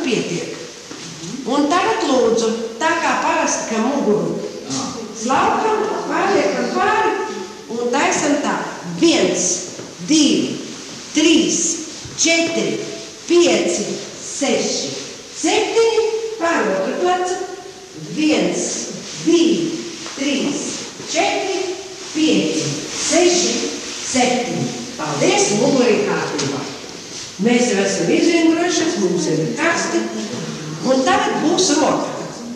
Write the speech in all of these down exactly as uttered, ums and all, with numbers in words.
pietiek. Un tagad lūdzu, tā kā parasti, ka muguru slaukam, pārliekam pāri un taisam tā. Viens, divi, trīs, četri, pieci, seši, septiņi, pār otru plecu. Viens, divi, trīs, četri, pieci, seši, septiņi. Paldies, mugurī kārtībā. Mēs jau esam izvingrojušies, mums ir karsti. Un tagad būs roka.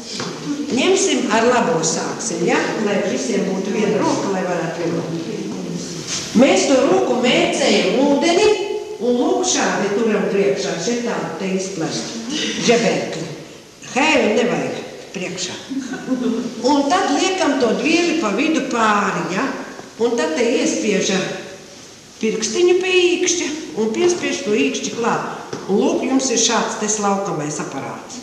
Ņemsim ar labo sāksim, ja? Lai visiem būtu viena roka, lai varētu vienot. Mēs to roku mērcējam ūdeni un lūk šādi turam priekšā. Šeit tādu te izplest žeberkli. Hēvi nevajag priekšā. Un tad liekam to dvieli pa vidu pāri, ja? Un tad te iespiež ar pirkstiņu pie īkšķa un piespiež to īkšķi klāt. Un lūk, jums ir šāds te slaukamais aparāts.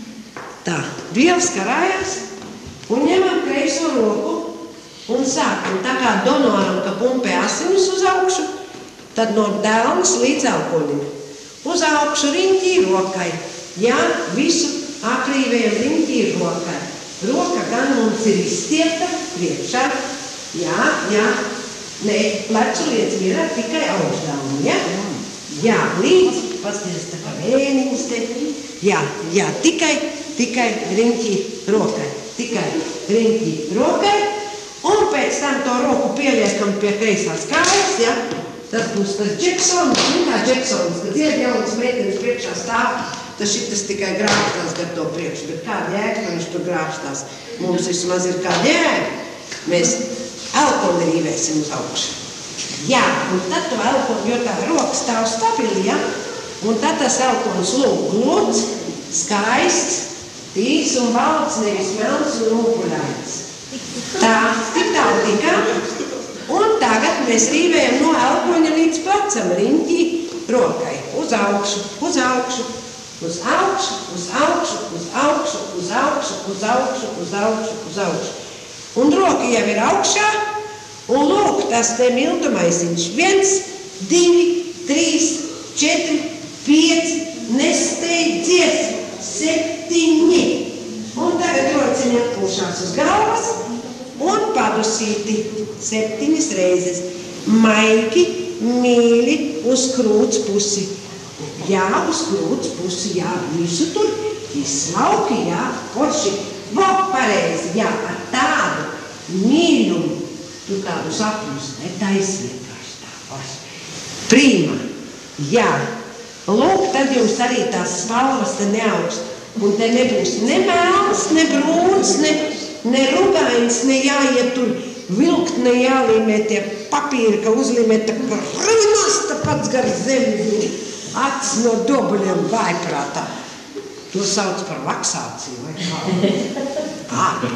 Tā, dviels karājās un ņemam kreiso roku un sākam. Tā kā donoram, ka pumpē asinis uz augšu, tad no dēlnes līdz elkonim. Uz augšu riņķī rokai. Jā, visu akrīvējam riņķī rokai. Roka gan mums ir izstiepta priekšā. Jā, jā. Nē, plecu liec mierā tikai augšdāmu, ja? Jā, līdz, pasties tā kā vēniņas te. Jā, jā, tikai, tikai riņķī rokai. Tikai riņķī rokai. Un pēc tam to roku pieliekam pie kreisās kājas, ja? Tas būs tas Džeksons, un kā Džeksons, kad ied jaunas meitenes priekšā stāv, tas šitas tikai grābstās gar to priekšu. Bet kāda jēga, ka viņš tur grābstās? Mums vismaz ir kāda jēga. Mēs elkoni rīvēsim uz augšu. Jā, un tad to elkoni, jo tā roka stāv stabili, ja? Un tad tas elkonis lūk gluds, skaists, tīrs un balts, nevis melns un upuļains. Tā, tik tālu tikām. Un tagad mēs rīvējam no elkoņa līdz plecam riņķī rokai. Uz augšu, uz augšu, uz augšu, uz augšu, uz augšu, uz augšu, uz augšu, uz augšu, uz augšu. Un roka jau ir augšā, un lūk, tas te miltumaisiņš. Viens, divi, trīs, četri, pieci, nesteidzies, septiņi. Un tagad rociņi atpūšās uz galvas un padusīti septiņas reizes. Maigi, mīļi, uz krūts pusi. Jā, uz krūts pusi, jā, visu tur izslauki, jā, forši. Vok pareizi, jā, ar tādu mīļumu, tu tādu sapņus, ne taisvienkārši tā forši. Prīma, jā. Lūk, tad jums arī tās spalvas te neaugst. Un te nebūs ne melns, ne brūns, ne, ne rugains, ne jāiet tur vilkt, ne jālīmē tie papīri, ka uzlīmē tā kā rinasta pats gar zemi, acis no dobuļiem vājprātā. To sauc par vaksāciju, vai kā? Ā,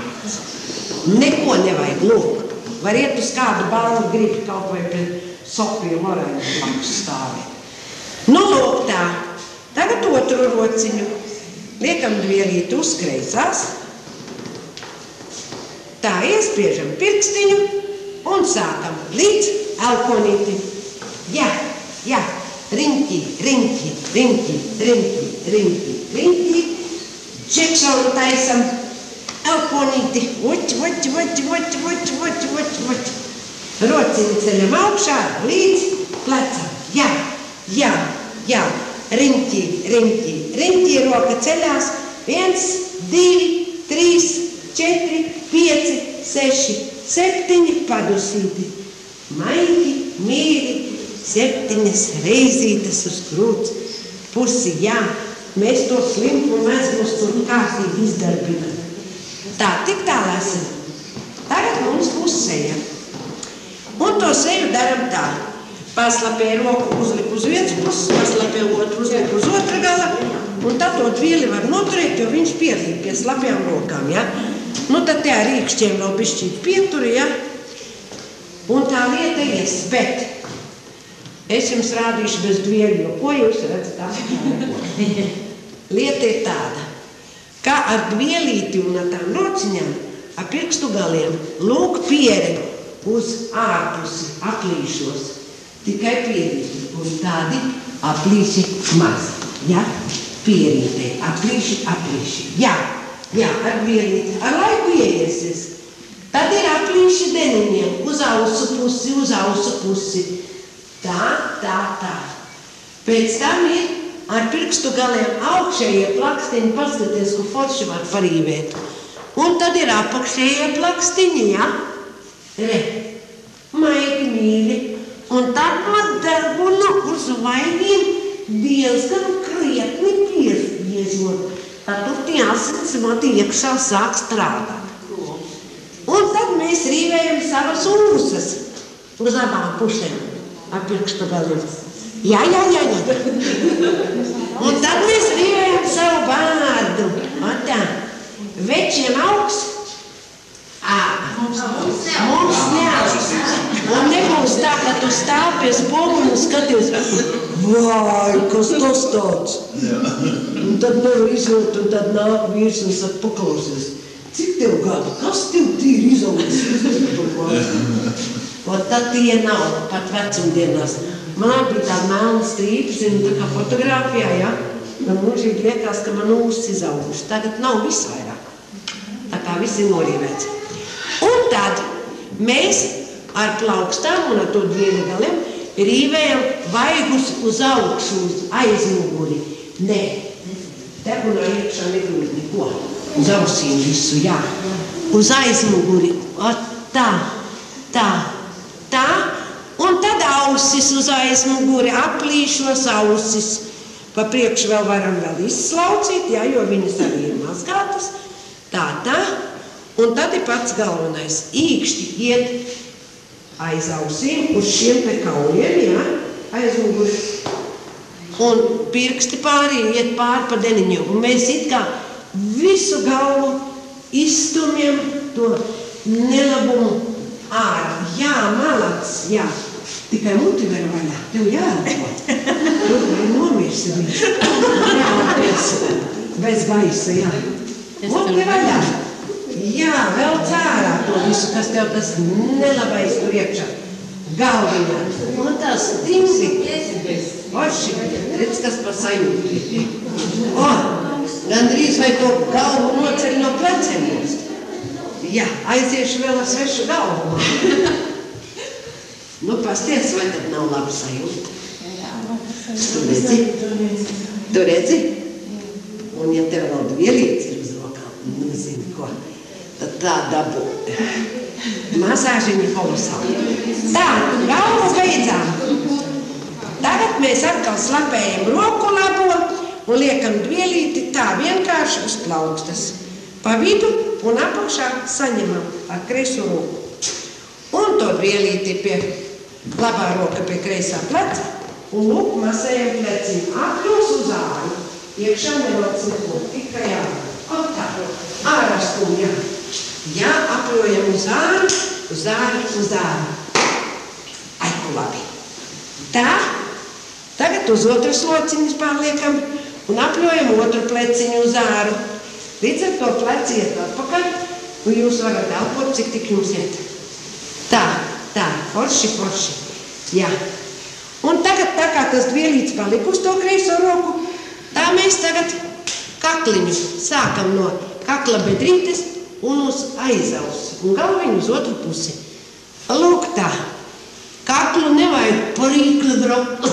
neko nevajag, lūk. Var iet uz kādu balvu gribi kaut vai pie Sofiju Lorēnu blakus stāvēt. Nu, lūk tā. Tagad otru rociņu. Liekam dvielīti uz kreisās. Tā iespiežam pirkstiņu un sākam līdz elkonīti. Jā, jā, riņķī, riņķī, riņķī, riņķī, riņķī, riņķī. Džeksonu taisam, elkonīti. Uķi, uķi, uķi, uķi, uķi, uķi, uķi, uķi. Rociņi ceļam augšā līdz plecam. Jā, jā, jā. Riņķī, riņķī, riņķī roka ceļās. Viens, divi, trīs, četri, pieci, seši, septiņi, padusīti. Maigi, mīļi, septiņas reizītes uz krūts pusi, jā. Mēs to slimpu mezglus tur kārtīgi izdarbinam. Tā, tik tālā esam. Tagad mums būs seja. Un to seju daram tā. Paslapē roku uzlik uz viens puses, paslapē otru uzlik uz otra gala, un tad to dvieli var noturēt, jo viņš pierīk pie slapjām rokām, ja? Nu, tad te ar rīkšķiem vēl bišķīt pieturi, ja? Un tā lieta ies, bet es jums rādīšu bez dvieļu, jo ko jūs redzat tā? Lieta ir tāda, kā ar dvielīti un ar tām rociņām, ar pirkstu galiem, lūk pieri uz ārpusi aplīšos. Tikai pierīti un tādi aplīši maz, ja? pierītei, aplīši, aplīši. Jā, jā, ar vielīti, ar laiku ieiesies. Tad ir aplīši deniņiem, uz ausu pusi, uz ausu pusi. Tā, tā, tā. Pēc tam ir ar pirkstu galiem augšējie plakstiņi, paskaties, ko forši var parīvēt. Un tad ir apakšējie plakstiņi, jā? Re, maigi mīļi. Un tad man deguna uz vaigiem diezgan krietni piespiežot. Tad tur tie asins man iekšā sāk strādāt. Un tad mēs rīvējam savas ūsas uz abām pusēm ar pirkstu galiem. Jā, jā, jā, jā. Un tad mēs rīvējam savu vārdu. Atā. Večiem augs. Ā, mums neaugs. Un nebūs tā, ka tu stāv pie spoguļa un skaties, vai, kas tas tāds? Un tad nevar izjūt, un tad nāk vīrs un saka, paklausies, cik tev gadu, kas tev tīri izaugs? Un tad tie nav pat vecumdienās. Man bija tāda melna strīpa, zinu, tā kā fotogrāfijā, ja? Man mūžīgi liekas, ka man ūsas izauguši. Tagad nav viss vairāk. Tā kā viss ir norīvēts. Un tad mēs ar plaukstām un ar to dvieli galiem rīvējam vaigus uz augšu, uz aizmuguri. Nē, degunā iekšā negrūd neko. Uz ausīm visu, jā. Uz aizmuguri. O, tā, tā, tā. Un tad ausis uz aizmuguri, aplīšos ausis. Pa priekšu vēl varam vēl izslaucīt, jā, jo viņas arī ir mazgātas. Tā, tā. Un tad ir pats galvenais. Īkšķi iet aiz ausīm, uz šiem te kaujiem, jā, aizmuguri. Un pirksti pārī iet pāri pa deniņiem. Un mēs it kā visu galvu izstumjam to nelabumu ārā. Jā, malacis, jā. Tikai muti var vaļā. Tev jāelpo. Tu vai nomirsi viņš. Jāelpies bez gaisa, jā. Muti vaļā. Jā, vēl cārā to visu, kas tev tas nelabais tur iekšā. Galviņā. Un tās stimsi. Oši, redz, kas par sajūti. O, gandrīz vai to galvu noceļ no pleciem mums. Jā, aiziešu vēl ar svešu galvu. Nu, pasties, vai tad nav labi sajūta? Tu redzi? Tu redzi? Un ja tev vēl dvielīts ir uz rokām, nezinu ko, tad tā dabū. Masāžiņi kolosāli. Tā, galvu beidzām. Tagad mēs atkal slapējam roku labo un liekam dvielīti tā vienkārši uz plaukstas. Pa vidu un apakšā saņemam ar kreiso roku. Un to dvielīti pie labā roka pie kreisā pleca un lūk masējam pleciņu. Apļos uz āru. Iekšā neloc neko, tikai ārā. O tā, ārā stumjā. Jā, apļojam uz āru, uz āru, uz āru. Ai, ko labi. Tā, tagad uz otru slociņus pārliekam un apļojam otru pleciņu uz āru. Līdz ar to pleci iet atpakaļ, un jūs varat elpot, cik tik jums iet. Tā, tā, forši, forši. Jā. Un tagad, tā kā tas dvielīts palika uz to kreiso roku, tā mēs tagad kakliņu sākam no kakla bedrītes un uz aizausi. Un galviņu uz otru pusi. Lūk tā. Kaklu nevajag parīkli braukt.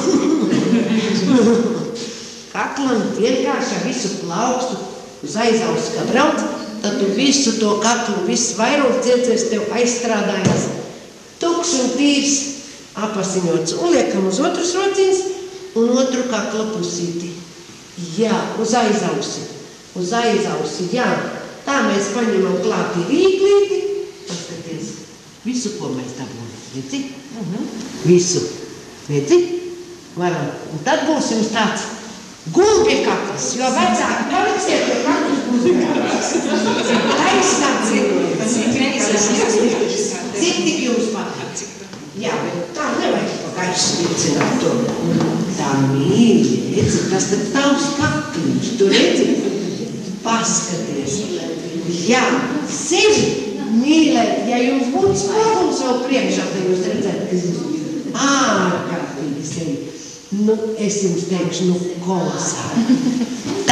Kaklam vienkārši ar visu plaukstu uz aizausi, kā brauc, tad tu visu to kaklu, viss vairums cilcies tev aizstrādājās. Tukšs un tīrs, apasiņots. Un liekam uz otras rociņas un otru kakla pusīti. Jā, uz aizausi. Uz aizausi, jā. Tā mēs paņemam klāti rīklīti. Paskaties, visu, ko mēs dabūjam. Redzi? Visu. Redzi? Varam. Un tad būs jums tāds gulbi kakls, jo vecāki paliksiet, jo kakls būs kakls. Taisnāks ir. Cik tik jums patīk? Jā, bet tā nevajag pagaiši spīcināt to. Tā mīļi, redzi, tas tad tavs kakliņš, tu redzi? Paskaties. Jā, sevi mīlēt, ja jums būtu spogums vēl priekšā, tad jūs redzētu, ka jūs ārkārtīgi sevi. Nu, es jums teikšu, nu, kolosāli.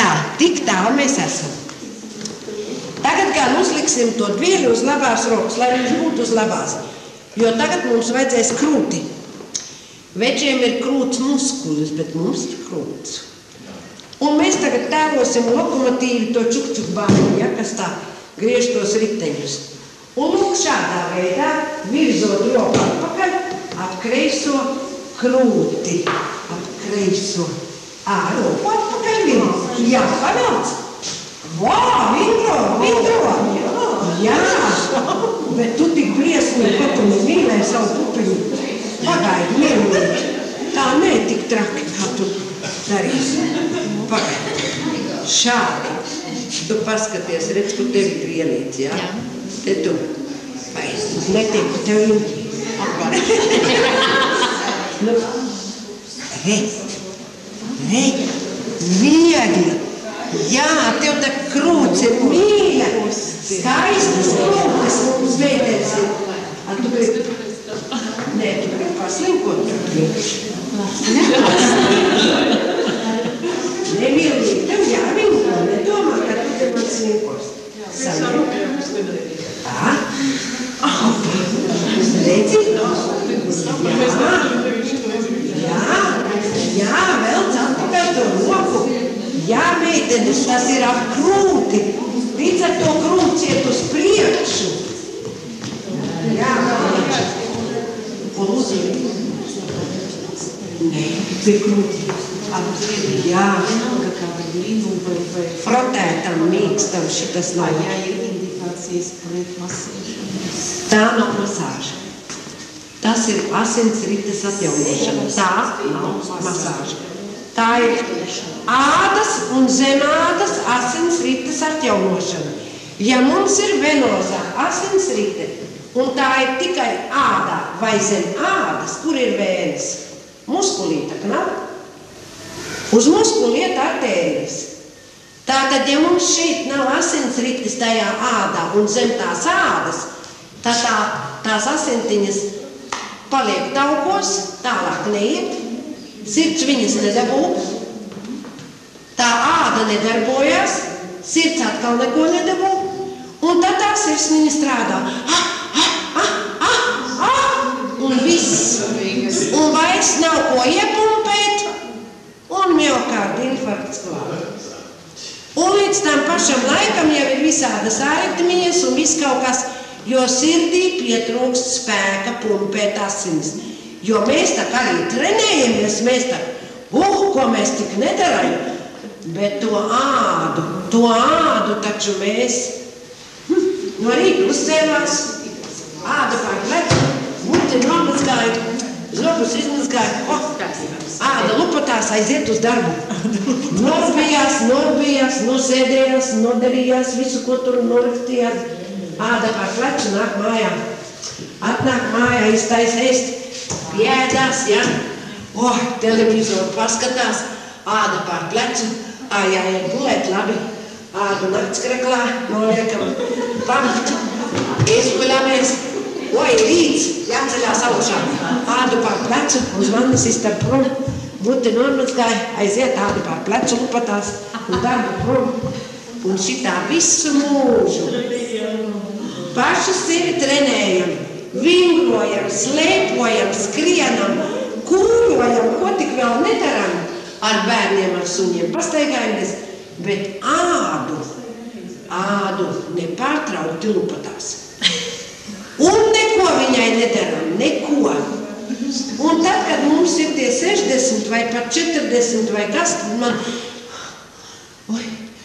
mēs esam. Tagad gan uzliksim to dvieli uz labās rokas, lai viņš būtu uz labās. Jo tagad mums vajadzēs krūti. Večiem ir krūts muskulis, bet mums ir krūts. Un mēs tagad tēlosim lokomotīvi to čuk-čuk bāni, ja, kas tā griež tos riteņus. Un lūk šādā veidā, virzot roku atpakaļ, ap kreiso krūti. Ap kreiso. Ā, roku atpakaļ virz. Jā, pavelc. Vā, vindro, vindro. Jā, bet tu tik briesmīgi, ka tu mīlēji savu pupiņu. Pagaidi, mierīgi. Tā ne tik traki, kā tu darīsi. Pagaidi. Šādi. Tu paskaties, redz, kur tevi ir ielīdz, jā? Te tu. Paies. Netiek, ka tev ir nu. Hei. Hei. Viegli. Jā, tev tā krūts ir mīļa. Skaistas krūtis mums meitenes ir. A tu gribi? Nē, tu gribi paslinkot tur priekšu. Nemīlīgi, tev jāvinko, nedomā, ka tu te man slinkos. Saņem. Tā? Redzi? Jā, jā, vēl atpakaļ to roku. Jā, meitenes, tas ir ap krūti. Līdz ar to krūts iet uz priekšu. Jā, un uzliek. Nē, pie krūti. Jā, frotētam, mīkstam šitas nav. Tā nav masāža. Tas ir asinsrites atjaunošana. Tā nav masāža. Tā ir ādas un zemādas asinsrites atjaunošana. Ja mums ir venozā asinsrite, un tā ir tikai ādā vai zem ādas, kur ir vēnes? Muskulīta, nav? Uz muskuli iet artērijas. Tātad, ja mums šeit nav asinsrites tajā ādā un zem tās ādas, tad tā, tās asintiņas paliek taukos, tālāk neiet, sirds viņas nedabū, tā āda nedarbojās, sirds atkal neko nedabū, un tad tā sirsniņa strādā. Ah, ah, ah, ah, ah, un viss. Un vairs nav ko iepumpēt, un miokarda infarkts klāt. Un līdz tam pašam laikam jau ir visādas aritmijas un viss kaut kas, jo sirdī pietrūkst spēka pumpēt asinis. Jo mēs tā arī trenējamies, mēs tā, uh, ko mēs tik nedaram, bet to ādu, to ādu taču mēs hm, no rīta uzcēlās, āda pār plecu, muti nomazgāja, zobus izmazgāja, oh, āda lupatās aiziet uz darbu. Norbijās, norbijās, nosēdējās, nodarījās visu, ko tur norakstījās. Āda pār plecu nāk mājā. Atnāk mājā, iztais ēst, pieēdās, ja? Oh, televizoru paskatās, āda pār plecu, ā, jāiet gulēt labi. Ādu naktskreklā, noliekam, pamatu, ieskuļamies. Oi, rīts, jāceļās augšā, ādu pār plecu, uz vannas istab prom, muti nomazgāja, aiziet ādu pār plecu lupatās, un darbu prom, un šitā visu mūžu. Paši sevi trenējam, vingrojam, slēpojam, skrienam, kūrojam, ko tik vēl nedaram ar bērniem, ar suņiem, pastaigājamies, bet ādu, ādu nepārtraukti lupatās. Un neko viņai nedaram, neko. Un tad, kad mums ir tie sešdesmit vai pat četrdesmit vai kas, tad man, oi,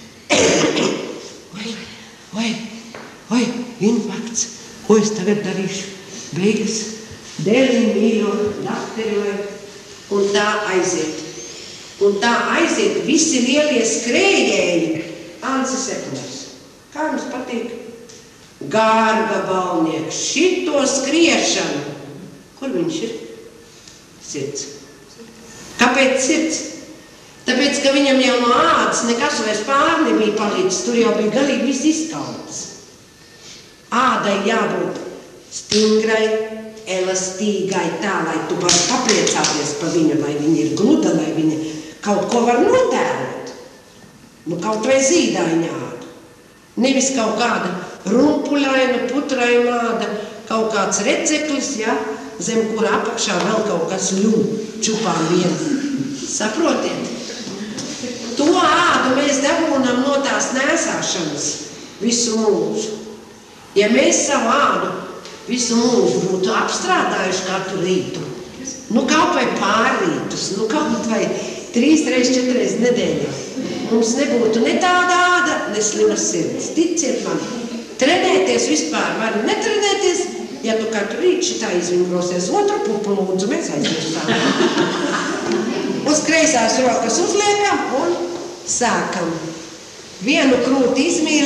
oi, oi, oi, infarkts, ko es tagad darīšu, beigas, dēliņ mīļo, dakteri vai, un tā aiziet. Un tā aiziet visi lielie skrējēji, Ansis Epners. Kā jums patīk? Gārga balnieks, šito skriešanu. Kur viņš ir? Sirds. Kāpēc sirds? Tāpēc, ka viņam jau no ādas nekas vairs pār nebija palīdz, tur jau bija galīgi viss izkalts. Ādai jābūt stingrai, elastīgai tā, lai tu vari papriecāties par viņu, lai viņa ir gluda, lai viņa kaut ko var notēlot. Nu, kaut vai zīdaiņa āda. Nevis kaut kāda rumpuļaina, putraina āda, kaut kāds receplis, ja, zem kura apakšā vēl kaut kas ļum, čupām vienu. Saprotiet? To ādu mēs dabūnam no tās nēsāšanas visu mūžu. Ja mēs savu ādu visu mūžu būtu apstrādājuši katru rītu, nu kaut vai pārrītus, nu kaut vai trīs reiz, četreiz nedēļā, mums nebūtu ne tāda āda, ne slimas sirds. Ticiet man, trenēties vispār var netrenēties, ja tu katru rītu šitā izvingrosies otru pupu lūdzu, mēs aizmirstām. Uz kreisās rokas uzliekam un sākam. Vienu krūti izmīram.